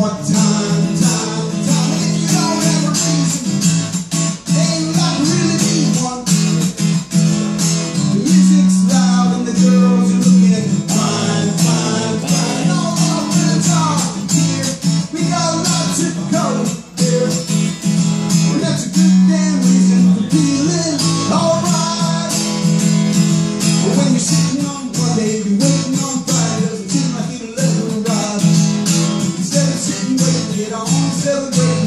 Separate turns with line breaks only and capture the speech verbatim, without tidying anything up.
more time, time, time. And if you don't have a reason, then you like really need one. The music's loud and the girls are looking fine, fine, fine. And all our friends are here. We got lots to go here. And that's a good damn reason for feeling alright. But when you're sitting on one day, you're waiting on Friday, doesn't seem like it'll ever arrive. Instead of sitting waiting, get on, celebrate.